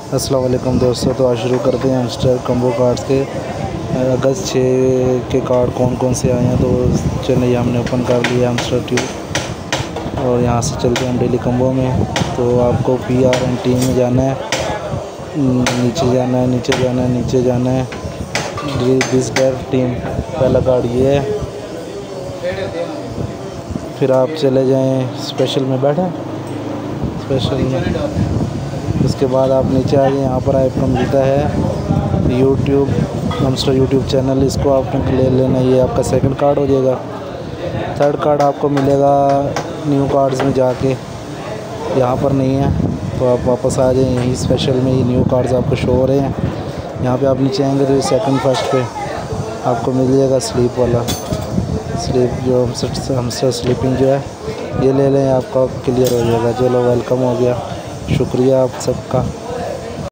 अस्सलाम वालेकुम दोस्तों। तो आज शुरू करते हैं हमस्टर कम्बो कार्ड्स के अगस्त 6 के कार्ड कौन कौन से आए हैं। तो चलिए हमने ओपन कर लिया हमस्टर ट्यूब और यहाँ से चलते हैं हम डेली कम्बो में। तो आपको PRN टीम में जाना है, नीचे जाना है, नीचे जाना है, नीचे जाना है। दिस टीम पहला कार्ड ये है। फिर आप चले जाएं स्पेशल में, बैठे स्पेशल में। उसके बाद आप नीचे आ जाए, यहाँ पर आपको मिलता है यूट्यूब हमस्टर यूट्यूब चैनल। इसको आपने ले लेना, ये आपका सेकंड कार्ड हो जाएगा। थर्ड कार्ड आपको मिलेगा न्यू कार्ड्स में जाके, यहाँ पर नहीं है तो आप वापस आ जाए। यही स्पेशल में ये न्यू कार्ड्स आपको शो हो रहे हैं। यहाँ पे आप नीचे आएंगे तो सेकंड फर्स्ट पे आपको मिल जाएगा स्लीप वाला, स्लीप जो हमस्टर स्लीपिंग जो है ये ले लें, आपका क्लियर हो जाएगा। चलो वेलकम हो गया, शुक्रिया आप सबका।